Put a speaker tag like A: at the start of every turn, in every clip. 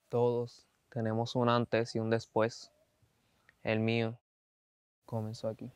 A: Todos tenemos un antes y un después. El mío comenzó aquí.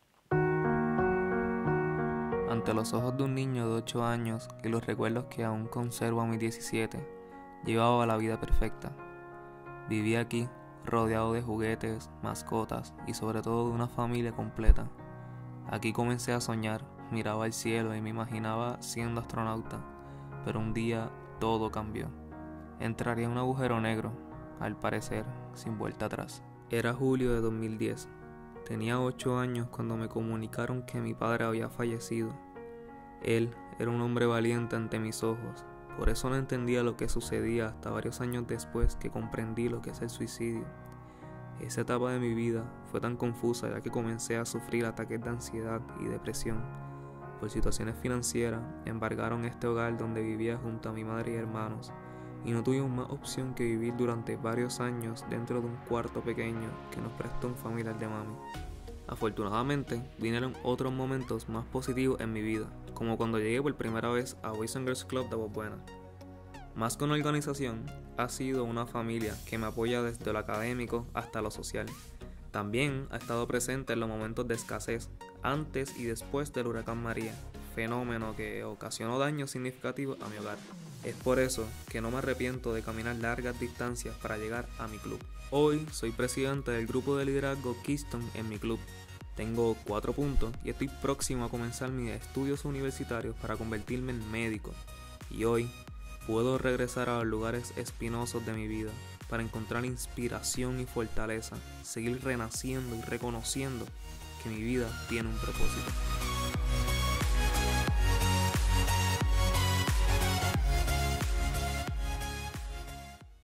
A: Ante los ojos de un niño de 8 años y los recuerdos que aún conservo a mis 17, llevaba la vida perfecta. Vivía aquí, rodeado de juguetes, mascotas y sobre todo de una familia completa. Aquí comencé a soñar, miraba al cielo y me imaginaba siendo astronauta, pero un día todo cambió. Entraría en un agujero negro, al parecer, sin vuelta atrás. Era julio de 2010. Tenía 8 años cuando me comunicaron que mi padre había fallecido. Él era un hombre valiente ante mis ojos, por eso no entendía lo que sucedía hasta varios años después que comprendí lo que es el suicidio. Esa etapa de mi vida fue tan confusa ya que comencé a sufrir ataques de ansiedad y depresión. Por situaciones financieras, embargaron este hogar donde vivía junto a mi madre y hermanos, y no tuvimos más opción que vivir durante varios años dentro de un cuarto pequeño que nos prestó un familiar de mami. Afortunadamente, vinieron otros momentos más positivos en mi vida, como cuando llegué por primera vez a Boys and Girls Club de Aguas Buenas. Más que una organización, ha sido una familia que me apoya desde lo académico hasta lo social. También ha estado presente en los momentos de escasez, antes y después del huracán María, fenómeno que ocasionó daños significativos a mi hogar. Es por eso que no me arrepiento de caminar largas distancias para llegar a mi club. Hoy soy presidente del grupo de liderazgo Keystone en mi club. Tengo 4 puntos y estoy próximo a comenzar mis estudios universitarios para convertirme en médico. Y hoy puedo regresar a los lugares espinosos de mi vida para encontrar inspiración y fortaleza, seguir renaciendo y reconociendo que mi vida tiene un propósito.